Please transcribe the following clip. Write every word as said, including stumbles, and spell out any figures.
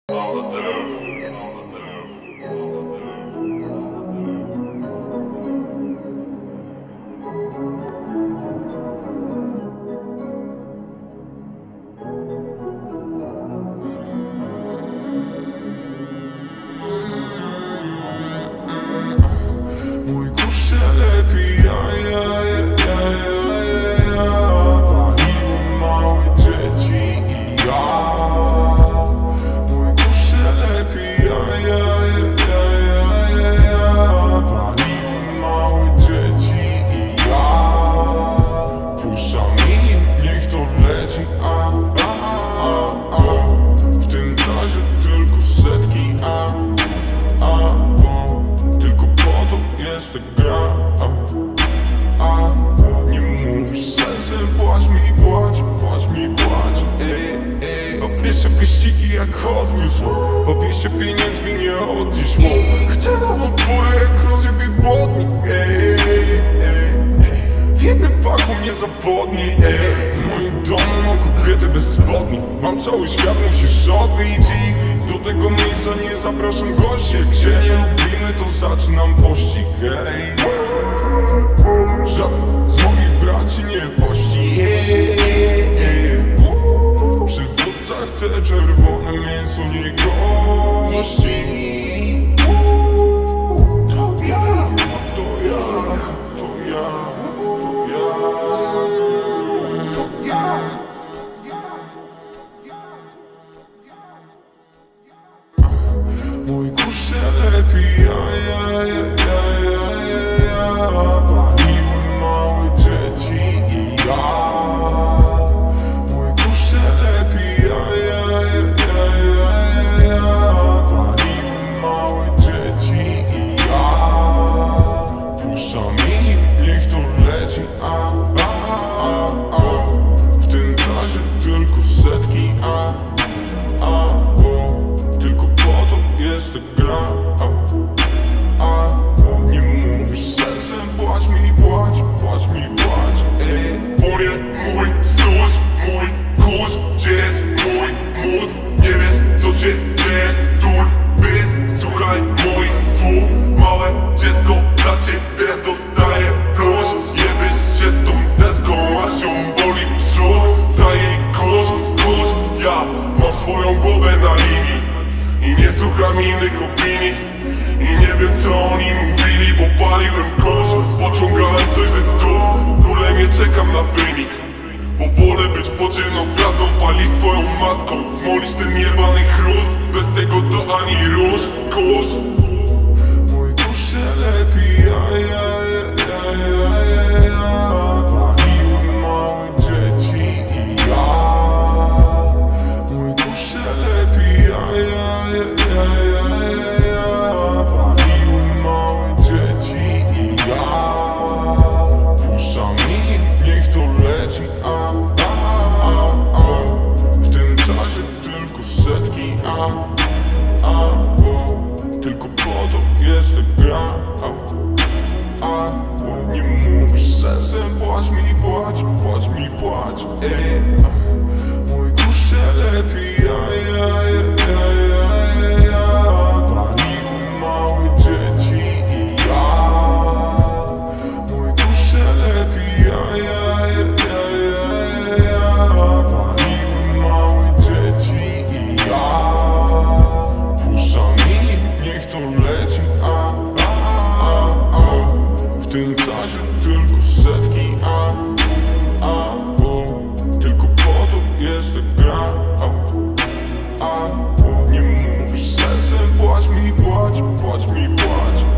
Mój kurz się lepi, ja, ja, ja, ja, ja, ja. Paliły małe dzieci i ja. Mój kurz się lepi, ja, ja, ja, ja, ja, ja. Paliły małe dzieci i ja. Puszcza mi, niech to leci, a, a, a, a. W tym czasie tylko setki, a, a, a. Tylko po to jest ta gra, a, a. Nie mówisz sensem, płacz mi, płacz, płacz mi, płacz, ej, ej. Bawię się wyścigi jak Hot Wheels, bawię się pieniędzmi, nie od dziś, wow. Chcę nową porę jak rozjebie błodnik, ej, ej, ej. W jednym fachu mnie zapodni, ej. W moim domu mam kobiety bez spodni. Mam cały świat, musisz odbić i do tego miejsca nie zapraszam gości. Jak się nie lubimy, to zaczynam pościg, ej. Żaden z moich braci nie pości, ej, ej, ej. Przywódca chce czerwone mięso, nie gości. To ja, to ja, to ja. Mój kurz się lepi, ja, ja, ja, ja, ja, ja, ja. Paliły małe dzieci i ja. Mój kurz się lepi, ja, ja, ja, ja, ja, ja. Paliły małe dzieci i ja. Puszcza mi, niech to leci, a, a, a, a. W tym czasie tylko setki, a, a, a. Tylko po to jest ta gra, a, a. Nie mówisz sensem, płacz mi, płacz, płacz mi, płacz, ej. Moje, mój stróż, mój kurz, gdzie jest mój mózg? Nie wiesz co się dzieje, stój, bys, słuchaj moich słów. Małe dziecko dla ciebie zostaje klucz. Jebiesz się z tą deską, aż ją boli przód. Daj jej kurz, kurz, ja mam swoją głowę na linii i nie słucham innych opinii. I nie wiem co oni mówili, bo paliłem kurz. Pociągałem coś ze stów, w ogóle nie czekam na wynik. Bo wolę być podziemną gwiazdą, palić swoją matką. Smolić ten jebany chrust, bez tego to ani róż, kurz. Mój kurz się lepi, ja, ja, ja, ja, ja, ja. Paliły małe dzieci i ja. Mój kurz się lepi, ja, ja, ja, ja, ja, ja. Paliły małe dzieci i ja. Puszcza mi, niech to leci, a, a, a, a. W tym czasie tylko setki, a, a, a. Tylko po to jest ta gra, a, a. Nie mówisz sensem, płacz mi, płacz, płacz mi, płacz, ej. Mój kurz się lepi, ja, ja, ja, ja, ja, ja. Paliły małe dzieci i ja. Mój kurz się lepi, ja, ja, ja, ja, ja. Paliły małe dzieci i ja. Puszcza mi, niech to leci, a, a, a, a. W tym czasie tylko setki, a, a, o. Tylko po to jest ta gra, a, a. Nie mówisz sensem, płacz mi, płacz, płacz mi, płacz.